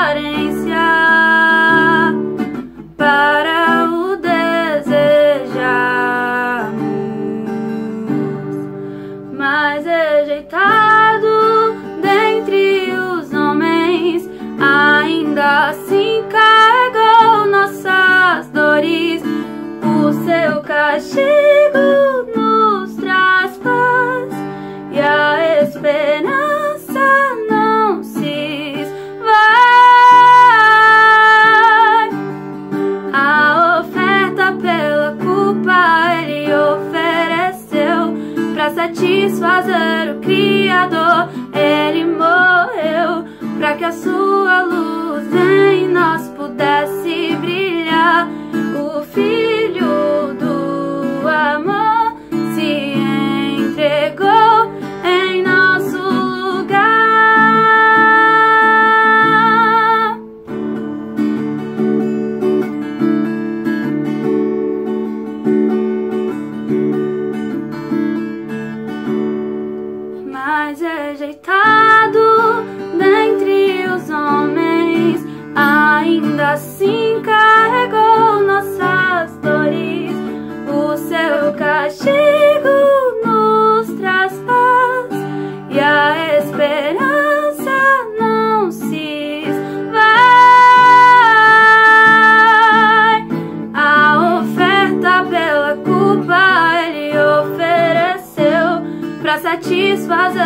carência para o desejarmos, mas rejeitado dentre os homens, ainda assim carregou nossas dores. O seu castigo nos traz paz e a esperança não se esvai. A oferta pela culpa ele ofereceu para satisfazer o Criador. Ele morreu para que a sua luz em nós pudesse brilhar. O Filho do amor se entregou em nosso lugar. Mas rejeitado dentre os homens, ainda assim carregou nossas dores. O seu castigo nos traz paz e a esperança não se esvai. A oferta pela culpa ele ofereceu para satisfazer